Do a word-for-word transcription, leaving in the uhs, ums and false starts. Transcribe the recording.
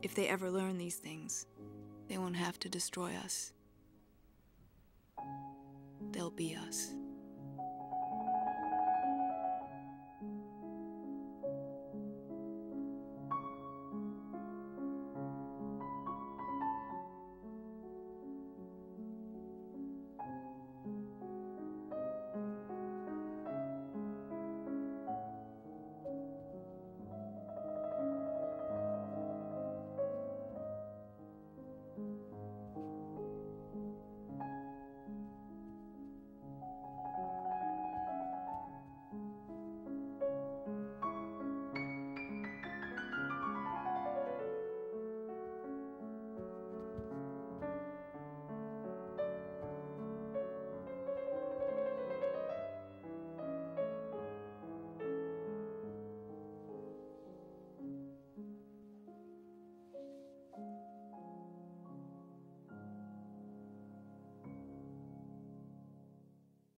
If they ever learn these things, they won't have to destroy us. They'll be us.